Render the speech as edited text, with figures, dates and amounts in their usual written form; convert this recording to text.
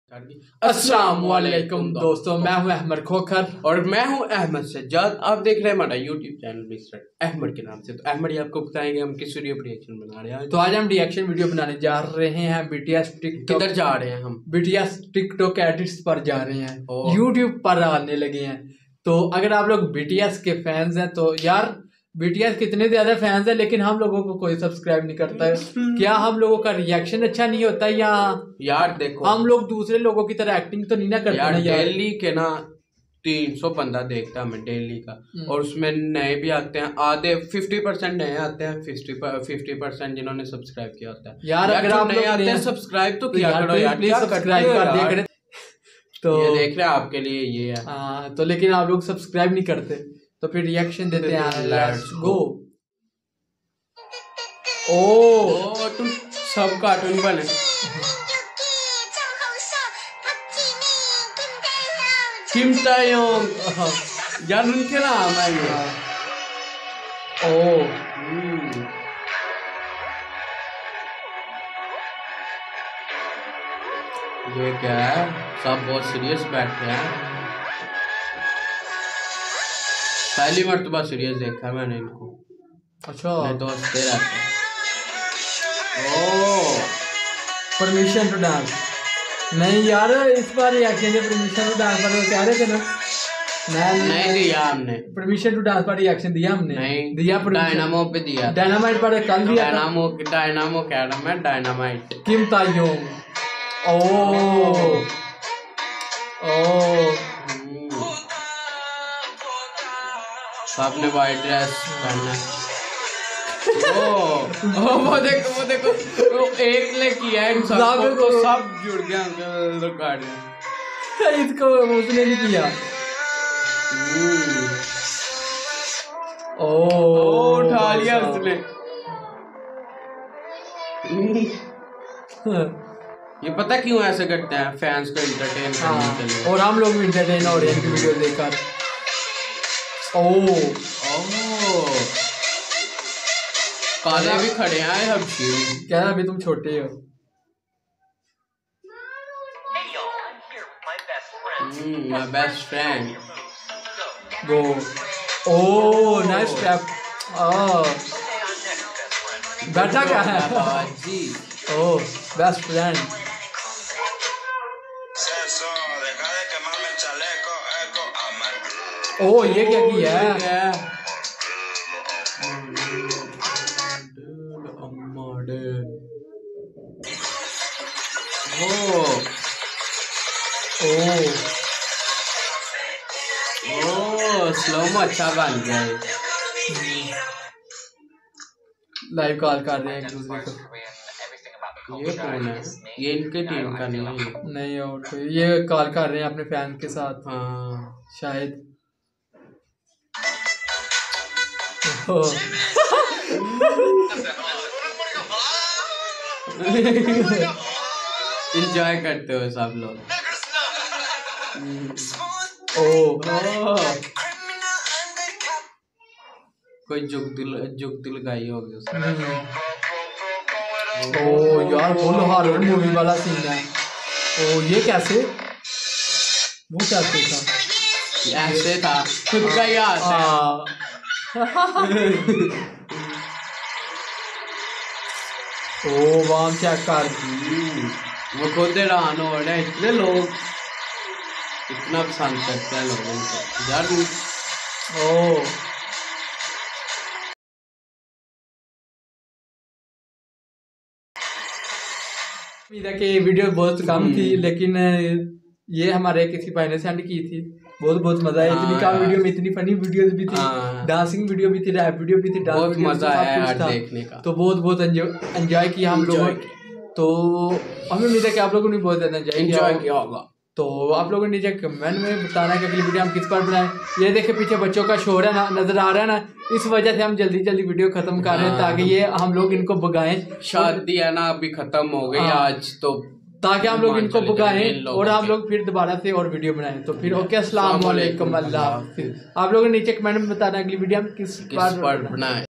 अस्सलाम वालेकुम दोस्तों, मैं हूं अहमद खोखर और मैं हूं अहमद सज्जाद। आप देख रहे हैं हमारा यूट्यूब चैनल मिस्टर अहमद के नाम से। तो अहमद ही आपको बताएंगे हम किस वीडियो पर रिएक्शन बना रहे हैं। तो आज हम रिएक्शन वीडियो बनाने जा रहे हैं बीटीएस टिकटॉक। किधर जा रहे हैं हम? बीटीएस टिकटॉक एडिट्स पर जा रहे हैं, यूट्यूब पर आने लगे हैं। तो अगर आप लोग बीटीएस के फैंस हैं तो यार बीटीएस कितने ज्यादा फैंस हैं, लेकिन हम लोगों को कोई सब्सक्राइब नहीं करता है। क्या हम लोगों का रिएक्शन अच्छा नहीं होता या यार देखो हम लोग दूसरे लोगों की तरह एक्टिंग तो नहीं ना करते यार। डेली के ना 300 बंदा देखता है हमें डेली का, और उसमें नए भी आते हैं। आधे 50% नए आते हैं, 50% जिन्होंने सब्सक्राइब किया होता है। यार अगर आप नए आते हैं सब्सक्राइब तो किया करो यार, प्लीज सब्सक्राइब कर दिया करें। तो ये देख रहे हैं आपके लिए ये है। हाँ तो लेकिन आप लोग सब्सक्राइब नहीं करते, तो फिर रिएक्शन देते हैं। Let's go. ओ तुम सब कार्टून बने। किम तायोंग यार उनके नाम है ये। ओ ये क्या है? सब बहुत सीरियस बैठे हैं। पहली मर्तबा सीरियस देखा मैंने इनको। अच्छा दोस्त रहते हैं। ओ परमिशन टू डांस नहीं यार, इस बार रिएक्शन दे परमिशन टू डांस पर कह रहे थे ना। नहीं दिया हमने परमिशन टू डांस पर रिएक्शन दिया हमने। नहीं दिया, डायनामो पे दिया। डायनामाइट पर कल दिया। डायनामो कह रहा मैं, डायनामाइट। किम तायोंग। ओ सबने वाइट ड्रेस पहना है। वो देखो वो एक ने किया है, तो सब जुड़ गया रिकॉर्ड में। इसको उसने नहीं किया। ओ उठा लिया उसने। ये पता क्यों ऐसे करते हैं? फैंस को एंटरटेन करने के लिए। और हम लोग भी एंटरटेन हो रहे हैं इनकी वीडियो देखकर। ओ काले भी खड़े हैं अब। क्या अभी तुम छोटे हो? My best friend. Go. Oh nice step. बैठा क्या है? ओ बेस्ट फ्रेंड। ओ ये क्या किया है? ओ स्लो अच्छा बन गया। लाइव कॉल कर रहे हैं एक दूसरे को। ये कौन है? ये इनके टीम का नहीं है। नहीं और कोई, ये कॉल कर रहे हैं अपने फैन के साथ। हाँ शायद। इंजॉय करते हो सब लोग। कोई जुगती लगाई होगी उसने। ओ यार फुल हॉरर मूवी वाला सीन है। ओ ये कैसे? वो कैसे था? ऐसे था, खुद का ही हाथ है। ओ वाम चेक कर। वो खुद हैरान हो रहे हैं, इतने लोग इतना पसंद करते हैं लोगों को यार। ओ उम्मीद है कि वीडियो बहुत कम थी, लेकिन ये हमारे किसी भाई ने सेंड की थी। बहुत बहुत मजा आया। इतनी कम वीडियो में इतनी फनी वीडियोस भी थी, डांसिंग वीडियो भी थी, रैप वीडियो भी थी, बहुत मजा आया यार देखने का। तो बहुत बहुत एंजॉय किया हम लोगों। तो हमें उम्मीद है कि आप लोगों ने बहुत ज्यादा एंजॉय किया होगा। तो आप लोगों ने नीचे कमेंट में बताना है कि अगली वीडियो हम किस पर बनाएं। ये देखे पीछे बच्चों का शोर है ना, नजर आ रहा है ना, इस वजह से हम जल्दी जल्दी वीडियो खत्म कर रहे हैं ताकि ये हम लोग इनको भगाएं। शादी है ना अभी खत्म हो गई आज, तो ताकि हम लोग इनको भगाएं और हम लोग फिर दोबारा से और वीडियो बनाएं। तो फिर ओके, अस्सलाम वालेकुम, अल्लाह हाफिज़। आप लोगों ने नीचे कमेंट में बताना अगली वीडियो हम किस पर बनाएं।